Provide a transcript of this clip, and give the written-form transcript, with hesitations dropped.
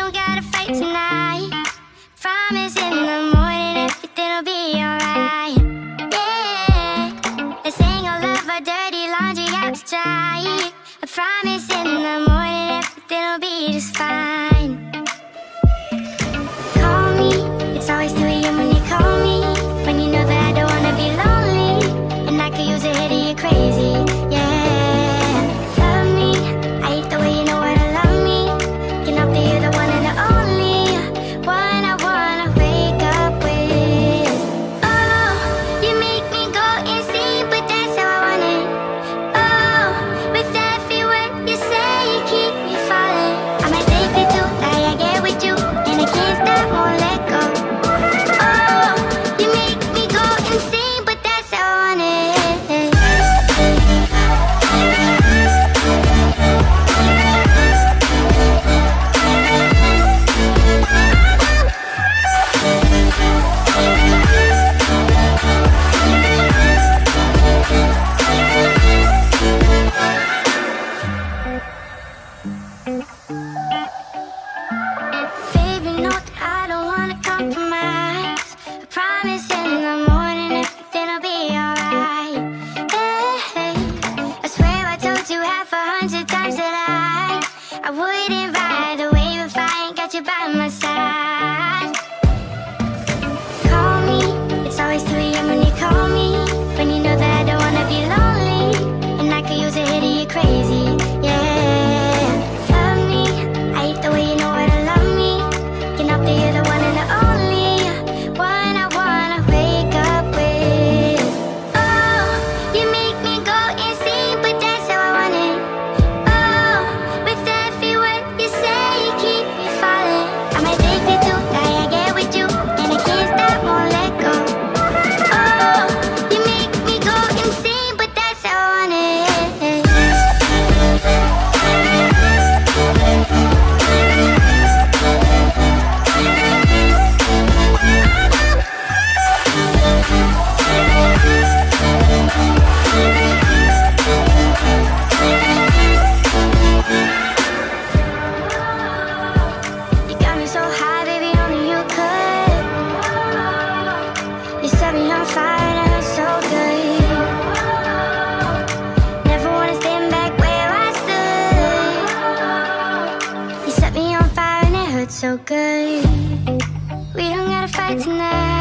don't gotta fight tonight. Promise in the morning everything'll be alright. Yeah, let's hang all of our dirty laundry out to dry. I promise in the morning everything'll be just fine. Call me, it's always 2 AM when you call me. When you know that I don't wanna be lonely, and I could use a hit of your crazy. Yeah, love me, I hate the way you know how to love me. Can I be the one and the only one I wanna wake up with? Oh, you make me go insane, but that's how I want it. Oh, with every word you say, you keep me falling. I'm addicted to that I get with you, and I can't stop, won't let go. Oh, you make me go insane, but that's how I want it. Baby, know that I don't wanna compromise. I promise in the morning everything'll be alright. Hey, I swear I told you 100 times that I wouldn't ride the wave if I ain't got you by my side. Call me, it's always 2 AM when you call me. When you know that I don't wanna be lonely, and I could use a hit of your crazy. Yeah, love me, I hate the way you know how to love me. Can I be the one and the only one I wanna wake up with? Oh, you make me go insane, but that's how I want it. Oh, with every word you say, you keep me falling. I'm addicted to that I get with you, and I can't stop, won't let go. Oh, you make me go insane, but that's how I want it. You got me so high, baby, only you could. You set me on fire, and it hurts so good. Never wanna stand back where I stood. You set me on fire, and it hurts so good. We don't gotta fight tonight.